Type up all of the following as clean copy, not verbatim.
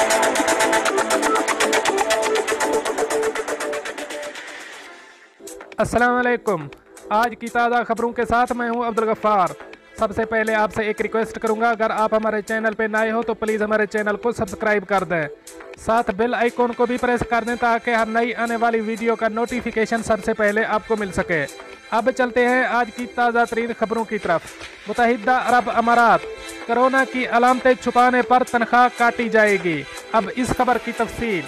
अस्सलाम वालेकुम। आज की ताज़ा खबरों के साथ मैं हूं अब्दुल गफ्फार। सबसे पहले आपसे एक रिक्वेस्ट करूंगा, अगर आप हमारे चैनल पे नए हो तो प्लीज़ हमारे चैनल को सब्सक्राइब कर दें, साथ बेल आइकॉन को भी प्रेस कर दें ताकि हर नई आने वाली वीडियो का नोटिफिकेशन सबसे पहले आपको मिल सके। अब चलते हैं आज की ताज़ा तरीन खबरों की तरफ। मुत्तहिदा अरब अमारात, कोरोना की अलामतें छुपाने पर तनख्वाह काटी जाएगी। अब इस खबर की तफसील।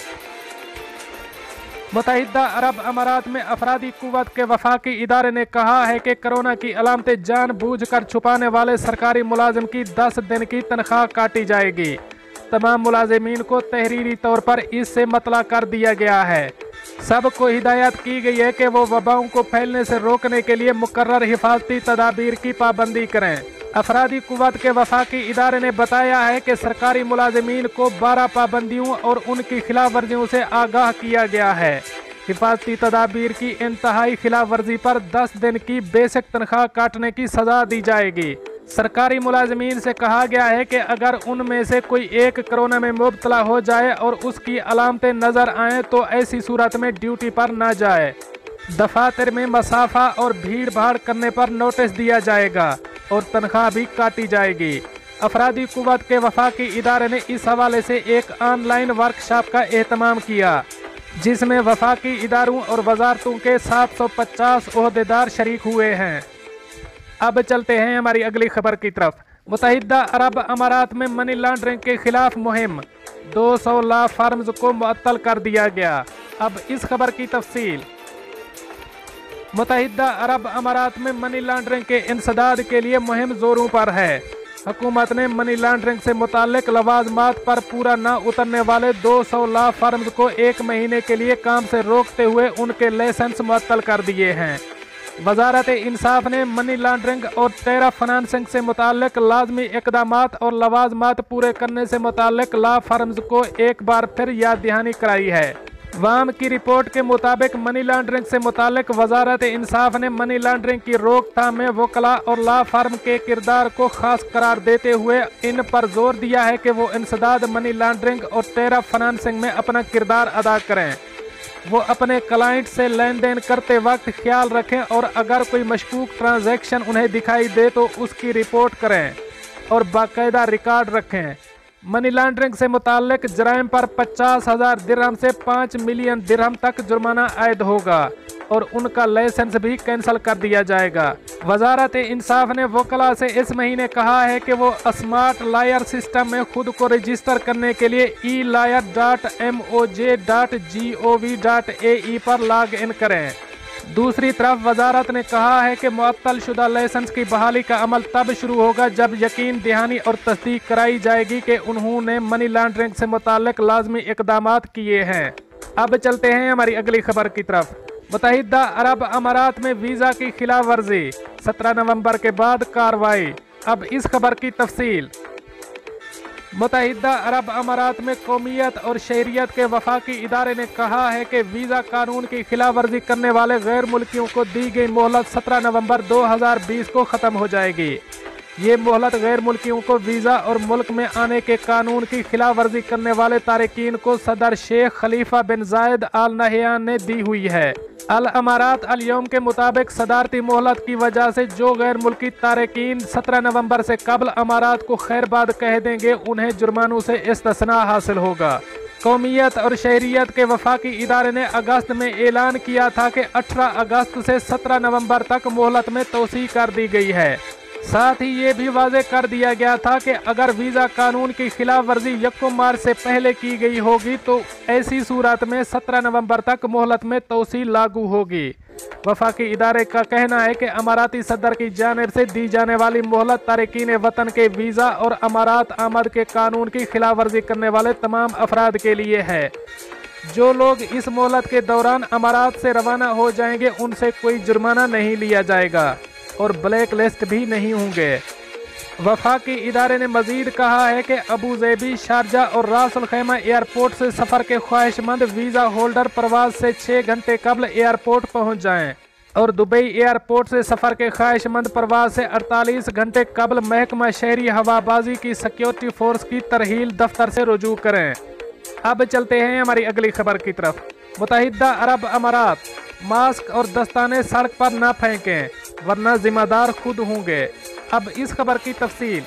मुत्तहिदा अरब अमारात में अफरादी कुव्वत के वफाकी इदारे ने कहा है कि कोरोना की अलामतें जानबूझकर छुपाने वाले सरकारी मुलाजिम की 10 दिन की तनख्वाह काटी जाएगी। तमाम मुलाजिमीन को तहरीरी तौर पर इससे मतला कर दिया गया है। सबको हिदायत की गई है कि वो वबाओं को फैलने से रोकने के लिए मुकर्रर हिफाजती तदाबीर की पाबंदी करें। अफरादी कुव्वत के वफाकी इदारे ने बताया है कि सरकारी मुलाजिमीन को 12 पाबंदियों और उनकी खिलाफ वर्जियों से आगाह किया गया है। हिफाजती तदाबीर की इंतहाई खिलाफ वर्जी पर 10 दिन की बेसिक तनख्वाह काटने की सजा दी जाएगी। सरकारी मुलाजिमीन से कहा गया है कि अगर उनमें से कोई एक कोरोना में मुब्तला हो जाए और उसकी अलामतें नज़र आएँ तो ऐसी सूरत में ड्यूटी पर न जाए। दफातर में मसाफा और भीड़ भाड़ करने पर नोटिस दिया जाएगा और तनख्वाह भी काटी जाएगी। अफरादी कुव्वत के वफाकी इदारे ने इस हवाले से एक ऑनलाइन वर्कशॉप का एहतमाम किया, जिसमें वफाकी इदारों और वजारतों के 750 ओहदेदार शरीक हुए हैं। अब चलते हैं हमारी अगली खबर की तरफ। मुत्तहिदा अरब अमारात में मनी लॉन्ड्रिंग के खिलाफ मुहिम, 200 लॉ फर्म्स को मुअत्तल कर दिया गया। अब इस खबर की तफसील। मुत्तहिदा अरब अमारात में मनी लॉन्ड्रिंग के इंसदाद के लिए मुहिम जोरों पर है। हुकूमत ने मनी लॉन्ड्रिंग से मुताल्लिक लवाजमात पर पूरा न उतरने वाले 200 लॉ फर्म्स को 1 महीने के लिए काम से रोकते हुए उनके लाइसेंस मुअत्तल कर दिए हैं। वजारत इंसाफ ने मनी लॉन्ड्रिंग और टेरा फाइनेंसिंग से मुताल्लिक लाजमी इक़दामात और लवाजमात पूरे करने से मुताल्लिक लॉ फर्म्स को एक बार फिर याद दहानी कराई है। वाम की रिपोर्ट के मुताबिक मनी लॉन्ड्रिंग से मुताल्लिक वजारत इंसाफ ने मनी लॉन्ड्रिंग की रोकथाम में वकला और लॉ फर्म के किरदार को खास करार देते हुए इन पर जोर दिया है कि वो इंसदाद मनी लॉन्ड्रिंग और टेरा फाइनेंसिंग में अपना किरदार अदा करें। वो अपने क्लाइंट से लेन देन करते वक्त ख्याल रखें और अगर कोई मशकूक ट्रांजैक्शन उन्हें दिखाई दे तो उसकी रिपोर्ट करें और बाकायदा रिकॉर्ड रखें। मनी लॉन्ड्रिंग से मुताल्लिक जराइम पर 50,000 दिरहम से 5 मिलियन दिरहम तक जुर्माना आयद होगा और उनका लाइसेंस भी कैंसिल कर दिया जाएगा। वजारत इंसाफ ने वकला से इस महीने कहा है कि वो स्मार्ट लायर सिस्टम में खुद को रजिस्टर करने के लिए elawyer.moj.gov.ae पर लॉग इन करें। दूसरी तरफ वजारत ने कहा है कि मुअत्तल शुदा लाइसेंस की बहाली का अमल तब शुरू होगा जब यकीन दहानी और तस्दीक कराई जाएगी कि उन्होंने मनी लॉन्ड्रिंग से मुताल्लिक लाजमी इक़दामात किए हैं। अब चलते हैं हमारी अगली खबर की तरफ। मुत्तहिदा अरब अमारात में वीज़ा की खिलाफ वर्जी, 17 नवंबर के बाद कार्रवाई। अब इस खबर की तफसील। मुत्तहिदा अरब अमारात में कौमियत और शहरियत के वफाकी इदारे ने कहा है कि वीज़ा कानून की खिलाफ वर्जी करने वाले गैर मुल्कियों को दी गई मोहलत 17 नवंबर 2020 को ख़त्म हो जाएगी। ये मोहलत गैर मुल्कियों को वीज़ा और मुल्क में आने के कानून की खिलाफ वर्जी करने वाले तारिकीन को सदर शेख खलीफा बिन जायद आल नहयान ने दी हुई है। अल अमारात अल यौम के मुताबिक सदारती मोहलत की वजह से जो गैर मुल्की तारिकीन 17 नवंबर से कबल अमारात को खैरबाद कह देंगे उन्हें जुर्मानों से इस्तिस्ना हासिल होगा। कौमियत और शहरियत के वफाकी इदारे ने अगस्त में ऐलान किया था कि 18 अगस्त से 17 नवंबर तक मोहलत में तोसी कर दी गई है। साथ ही ये भी वाज़ेह कर दिया गया था कि अगर वीज़ा कानून की खिलाफ वर्जी 1 मार्च से पहले की गई होगी तो ऐसी सूरत में 17 नवंबर तक मोहलत में तोसी लागू होगी। वफाकी इदारे का कहना है कि अमाराती सदर की जानिब से दी जाने वाली मोहलत तारिकीन वतन के वीज़ा और अमारात आमद के कानून की खिलाफ वर्जी करने वाले तमाम अफराद के लिए है। जो लोग इस मोहलत के दौरान अमारात से रवाना हो जाएंगे उनसे कोई जुर्माना नहीं लिया जाएगा और ब्लैक लिस्ट भी नहीं होंगे। वफाकी इदारे ने मजीद कहा है कि अबू ज़ेबी, शारजा और रास अल खैमा एयरपोर्ट से सफ़र के ख्वाहिशमंद वीज़ा होल्डर परवाज से 6 घंटे कबल एयरपोर्ट पहुंच जाएं और दुबई एयरपोर्ट से सफ़र के ख्वाहिशमंद परवाज से 48 घंटे कबल महकमा शहरी हवाबाजी की सिक्योरिटी फोर्स की तरहील दफ्तर से रुजू करें। अब चलते हैं हमारी अगली खबर की तरफ। मुत्तहिदा अरब अमारात, मास्क और दस्ताने सड़क पर न फेंकें वरना जिम्मेदार खुद होंगे। अब इस खबर की तफसील।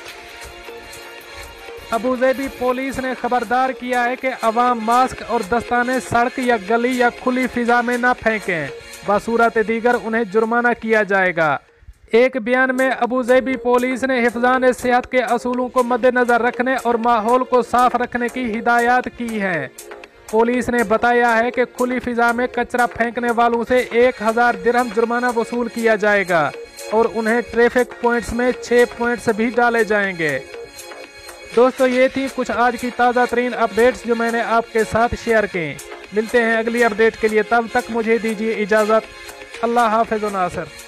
अबूधाबी पुलिस ने खबरदार किया है कि अवाम मास्क और दस्ताने सड़क या गली या खुली फिजा में न फेंकें, बसूरत दीगर उन्हें जुर्माना किया जाएगा। एक बयान में अबूधाबी पुलिस ने हिफाज़ान सेहत के असूलों को मद्देनज़र रखने और माहौल को साफ रखने की हिदायत की है। पुलिस ने बताया है कि खुली फिजा में कचरा फेंकने वालों से 1000 दिरहम जुर्माना वसूल किया जाएगा और उन्हें ट्रैफिक पॉइंट्स में 6 पॉइंट्स भी डाले जाएंगे। दोस्तों, ये थी कुछ आज की ताज़ा तरीन अपडेट्स जो मैंने आपके साथ शेयर की। मिलते हैं अगली अपडेट के लिए, तब तक मुझे दीजिए इजाज़त। अल्लाह हाफ़िज़ व नासिर।